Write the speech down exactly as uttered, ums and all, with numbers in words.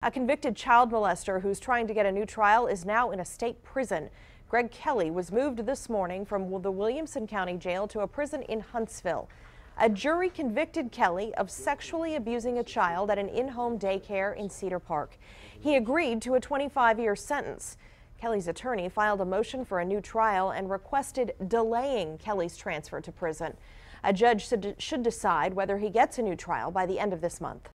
A convicted child molester who's trying to get a new trial is now in a state prison. Greg Kelley was moved this morning from the Williamson County Jail to a prison in Huntsville. A jury convicted Kelley of sexually abusing a child at an in-home daycare in Cedar Park. He agreed to a twenty-five year sentence. Kelley's attorney filed a motion for a new trial and requested delaying Kelley's transfer to prison. A judge should decide whether he gets a new trial by the end of this month.